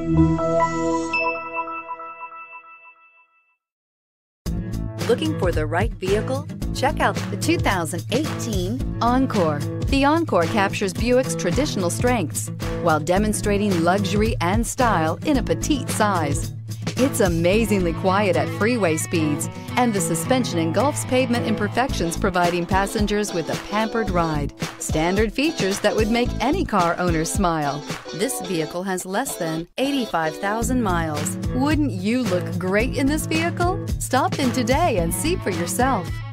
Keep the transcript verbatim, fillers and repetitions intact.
Looking for the right vehicle? Check out the two thousand eighteen Encore. The Encore captures Buick's traditional strengths while demonstrating luxury and style in a petite size. It's amazingly quiet at freeway speeds, and the suspension engulfs pavement imperfections, providing passengers with a pampered ride. Standard features that would make any car owner smile. This vehicle has less than eighty-five thousand miles. Wouldn't you look great in this vehicle? Stop in today and see for yourself.